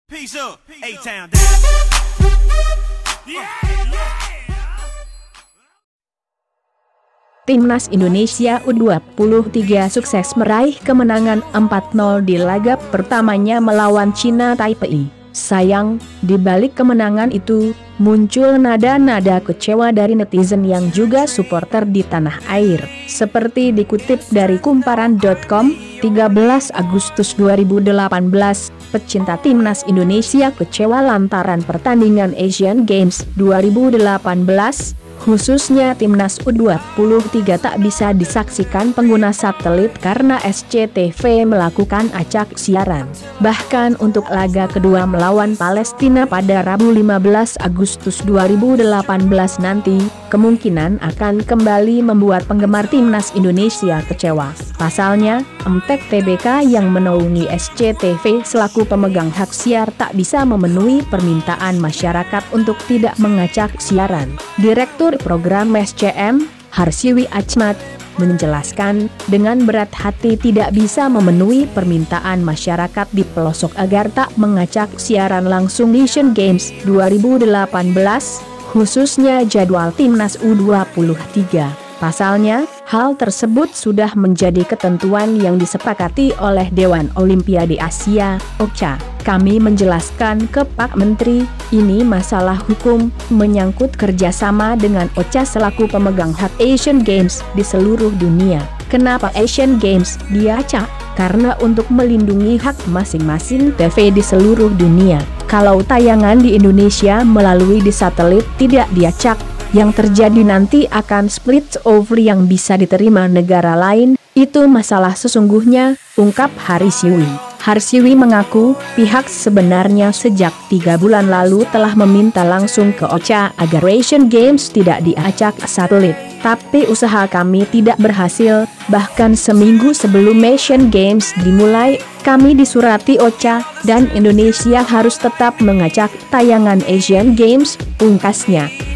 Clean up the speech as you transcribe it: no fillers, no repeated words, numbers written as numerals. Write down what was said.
Peace up, A-Town down. Timnas Indonesia U23 sukses meraih kemenangan 4-0 di laga pertamanya melawan China Taipei. Sayang, di balik kemenangan itu, muncul nada-nada kecewa dari netizen yang juga supporter di tanah air. Seperti dikutip dari kumparan.com, 13 Agustus 2018, pecinta Timnas Indonesia kecewa lantaran pertandingan Asian Games 2018, khususnya Timnas U23 tak bisa disaksikan pengguna satelit karena SCTV melakukan acak siaran. Bahkan untuk laga kedua melawan Palestina pada Rabu 15 Agustus 2018 nanti, kemungkinan akan kembali membuat penggemar Timnas Indonesia kecewa. Pasalnya, Emtek TBK yang menaungi SCTV selaku pemegang hak siar tak bisa memenuhi permintaan masyarakat untuk tidak mengacak siaran. Direktur Program SCM, Harsiwi Achmad, menjelaskan, dengan berat hati tidak bisa memenuhi permintaan masyarakat di pelosok agar tak mengacak siaran langsung Asian Games 2018, khususnya jadwal Timnas U23. Pasalnya, hal tersebut sudah menjadi ketentuan yang disepakati oleh Dewan Olimpiade Asia, OCA. Kami menjelaskan ke Pak Menteri, ini masalah hukum, menyangkut kerjasama dengan OCA selaku pemegang hak Asian Games di seluruh dunia. Kenapa Asian Games diacak? Karena untuk melindungi hak masing-masing TV di seluruh dunia. Kalau tayangan di Indonesia melalui di satelit tidak diacak, yang terjadi nanti akan split over yang bisa diterima negara lain, itu masalah sesungguhnya, ungkap Harsiwi. Harsiwi mengaku, pihak sebenarnya sejak 3 bulan lalu telah meminta langsung ke OCA agar Asian Games tidak diacak satelit. Tapi usaha kami tidak berhasil, bahkan seminggu sebelum Asian Games dimulai, kami disurati OCA, dan Indonesia harus tetap mengacak tayangan Asian Games, pungkasnya.